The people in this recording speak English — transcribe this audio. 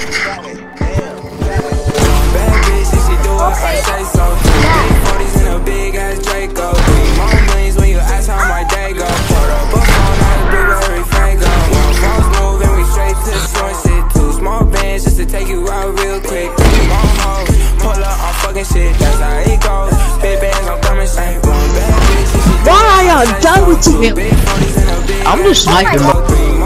Bad bitch, and she do what I say so. Big 40s and a big ass Draco. More millions when you ask how my day go. Put up a phone, not a blueberry Fago. One phone's moving, we straight to the short shit. Two small bands just to take you out real quick. Long hoes, pull up on fucking shit, that's how it goes. Big bands, I'm coming straight. One bad bitch, and she do what I say so. Why are y'all done with you? I'm just sniping, bro.